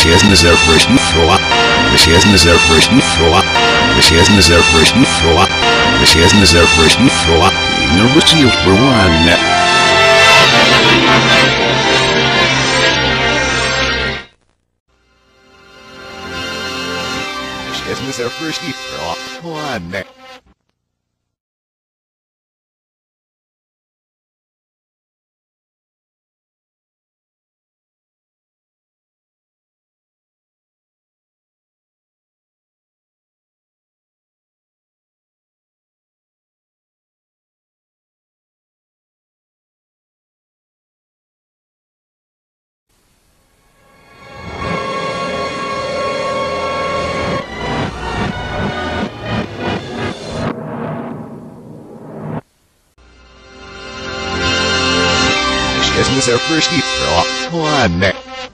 Величезный запрещен фруа. Величезный запрещен фруа. Величезный запрещен фруа. Величезный запрещен фруа. Не ручил быванне. Величезный запрещен фруа. Ладно. Величезный запрещен фруа. Ладно.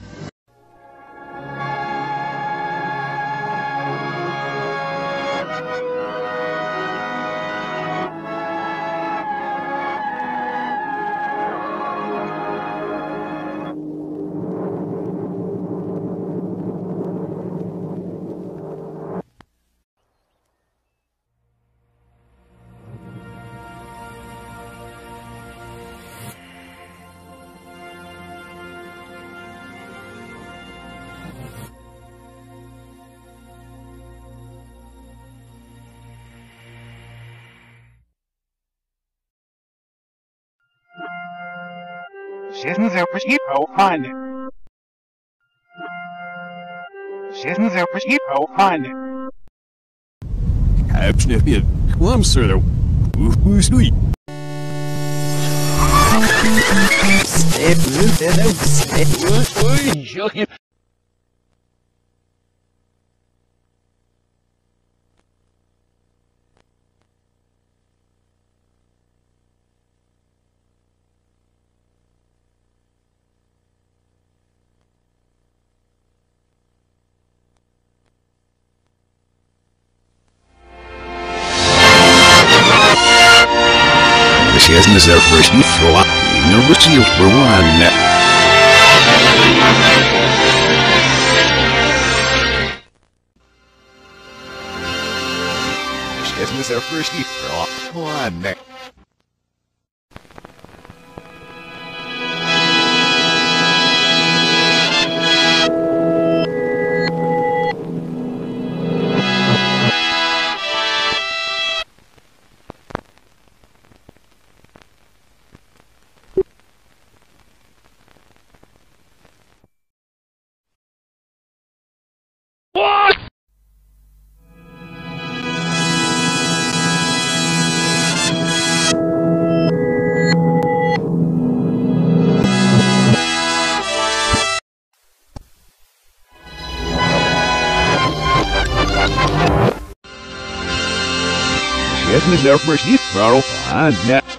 Величезный запрещен фруа. Величезный запрещен фруа. Abschnitt Clumser. Sweet. Величезный запрещен фруа. Не ручил быванне. Величезный запрещен фруа. Ладно. Величезный запрещен фруа. Ладно.